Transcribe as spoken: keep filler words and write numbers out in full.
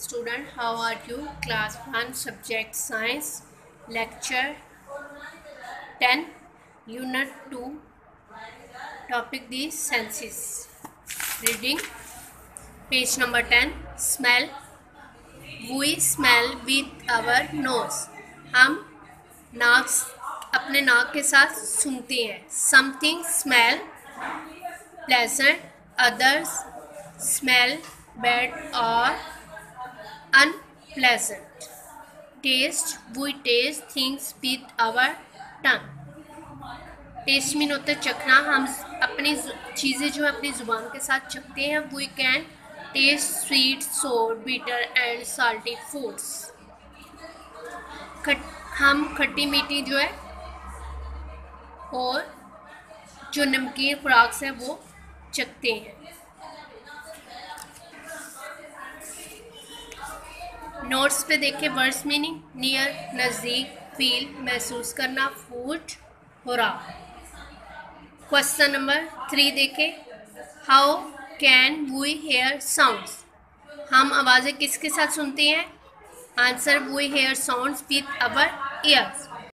Student, how are you? Class one, subject science, lecture ten, unit two, topic the senses. Reading page number ten. Smell. We smell with our nose. हम नाक अपने नाक के साथ सूंघते हैं. Something smell pleasant, others smell bad or unpleasant. Taste, we taste things with our tongue. Taste mean होता है चखना. हम अपनी चीज़ें जो है अपनी ज़ुबान के साथ चखते हैं. We can taste sweet, sour, bitter and salty foods. खट हम खट्टी मीठी जो है और जो नमकीन खुराक है वो चखते हैं. नोट्स पे देखें. वर्ड्स मीनिंग नियर, नज़दीक, फील, महसूस करना, फूड, खुराक. क्वेश्चन नंबर थ्री देखें. How can we hear sounds. हम आवाज़ें किसके साथ सुनते हैं. Answer, we hear sounds with our years.